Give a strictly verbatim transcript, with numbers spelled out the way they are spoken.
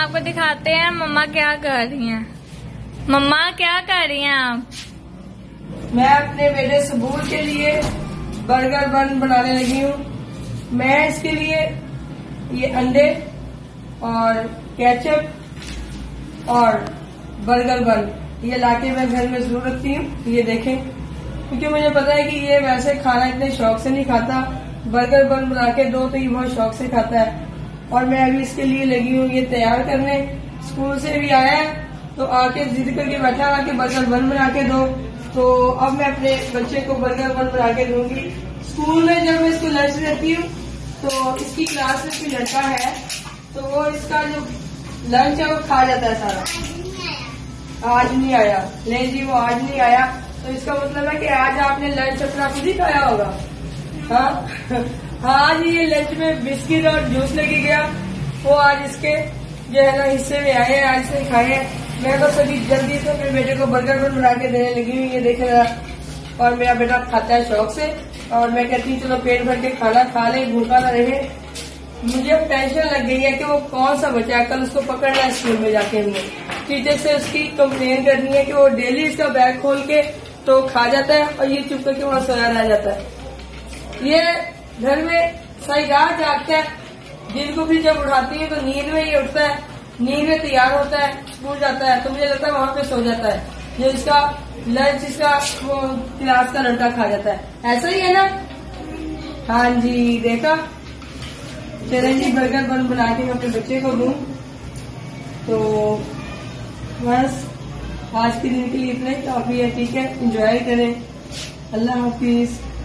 आपको दिखाते हैं मम्मा क्या कर रही हैं। मम्मा क्या कर रही हैं आप? मैं अपने बेटे सबूर के लिए बर्गर बन बनाने लगी हूँ। मैं इसके लिए ये अंडे और केचप और बर्गर बन ये लाके मैं घर में जरूर रखती हूँ। ये देखें, क्योंकि मुझे पता है कि ये वैसे खाना इतने शौक से नहीं खाता। बर्गर बन बना के दो तो ये बहुत शौक से खाता है। और मैं अभी इसके लिए लगी हूँ ये तैयार करने। स्कूल से भी आया है तो आके जिद करके बैठा हुआ कि बर्गर बन बना के दो। तो अब मैं अपने बच्चे को बर्गर बन बना के दूंगी। स्कूल में जब मैं इसको लंच देती हूँ तो इसकी क्लास में कोई लड़का है तो वो इसका जो लंच है वो खा जाता है सारा। आज नहीं आया? नहीं जी, वो आज नहीं आया। तो इसका मतलब है कि आज आपने लंच अपना खुद ही खाया होगा। हाँ हाँ, आज ये लंच में बिस्किट और जूस लेके गया। वो आज इसके जो है ना हिस्से में आए हैं, आज से खाए हैं। मैं बस अभी जल्दी से अपने बेटे को बर्गर बन बना के देने लगी हूँ। ये देखे जरा। और मेरा बेटा खाता है शौक से और मैं कहती हूँ चलो पेट भर के खाना खा ले, भूखा ना रहे। मुझे अब टेंशन लग गई है कि वो कौन सा बच्चा है। कल उसको पकड़ना है स्कूल में जाके। हमने टीचर से उसकी कंप्लेन करनी है कि वो डेली इसका बैग खोल के तो खा जाता है और ये चुप करके वहाँ सोया रह जाता है। ये घर में सारी रात जागता है। दिन को भी जब उठाती है तो नींद में ये उठता है, नींद में तैयार होता है, स्कूल जाता है। तो मुझे लगता है वहाँ पे सो जाता है। जो इसका लंच इसका वो क्लास का लड़का खा जाता है। ऐसा ही है ना? हाँ जी, देखा। चले जी, बर्गर बन बना के मैं अपने बच्चे को दूं। तो बस आज के दिन के लिए इतना ही काफी है। ठीक है, एंजॉय करें। अल्लाह हाफिज।